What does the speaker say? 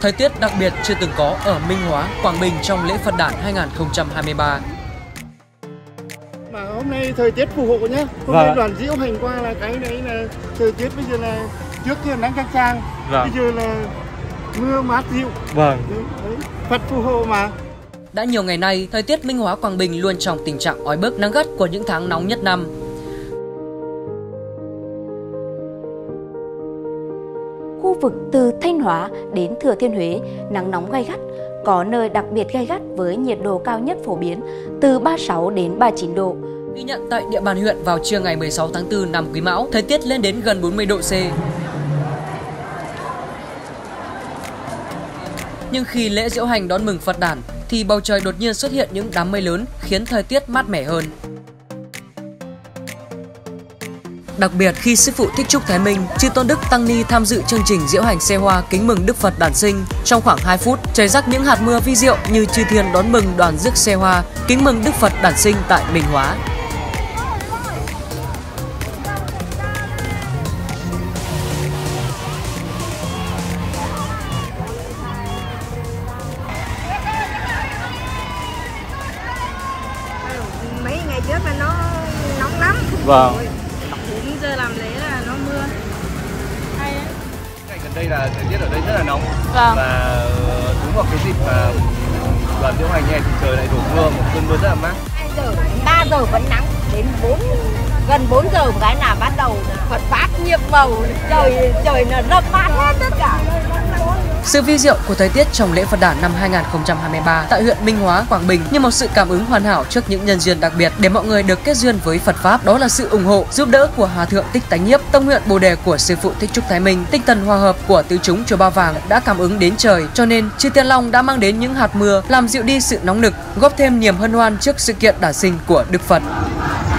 thời tiết đặc biệt chưa từng có ở Minh Hóa, Quảng Bình trong lễ Phật đản 2023. Mà hôm nay thời tiết phù hộ nhá. Hôm nay đoàn diễu hành qua là cái đấy là thời tiết bây giờ là trước kia nắng chang chang, bây giờ là mưa mát dịu. Đấy, Phật phù hộ mà. Đã nhiều ngày nay, thời tiết Minh Hóa, Quảng Bình luôn trong tình trạng oi bức nắng gắt của những tháng nóng nhất năm. Khu vực từ Thanh Hóa đến Thừa Thiên Huế nắng nóng gay gắt, có nơi đặc biệt gay gắt với nhiệt độ cao nhất phổ biến từ 36 đến 39 độ. Ghi nhận tại địa bàn huyện vào trưa ngày 16 tháng 4 năm Quý Mão, thời tiết lên đến gần 40 độ C. Nhưng khi lễ diễu hành đón mừng Phật đản thì bầu trời đột nhiên xuất hiện những đám mây lớn khiến thời tiết mát mẻ hơn. Đặc biệt khi sư phụ Thích Trúc Thái Minh, Chư Tôn Đức Tăng Ni tham dự chương trình diễu hành xe hoa kính mừng Đức Phật đản sinh, trong khoảng 2 phút chảy rắc những hạt mưa vi diệu như chư thiên đón mừng đoàn rước xe hoa kính mừng Đức Phật đản sinh tại Minh Hóa. Mấy ngày trước là nó nóng lắm. Vâng. 4 giờ làm lễ là nó mưa. Hay đấy. Ngày gần đây là thời tiết ở đây rất là nóng. Vâng. Và đúng vào cái dịp mà đoàn diễu hành này thì trời lại đổ mưa, một cơn mưa rất là mát. 2 giờ, 3 giờ vẫn nắng, đến gần 4 giờ một cái là bắt đầu Phật pháp nhiệm màu, trời là râm mát hết tất cả. Sự vi diệu của thời tiết trong lễ Phật đản năm 2023 tại huyện Minh Hóa, Quảng Bình như một sự cảm ứng hoàn hảo trước những nhân duyên đặc biệt để mọi người được kết duyên với Phật pháp. Đó là sự ủng hộ, giúp đỡ của Hòa thượng Thích Tánh Nhiếp, tông nguyện Bồ đề của sư phụ Thích Trúc Thái Minh, tinh thần hòa hợp của tứ chúng chùa Ba Vàng đã cảm ứng đến trời, cho nên chư Thiên Long đã mang đến những hạt mưa làm dịu đi sự nóng nực, góp thêm niềm hân hoan trước sự kiện đản sinh của Đức Phật.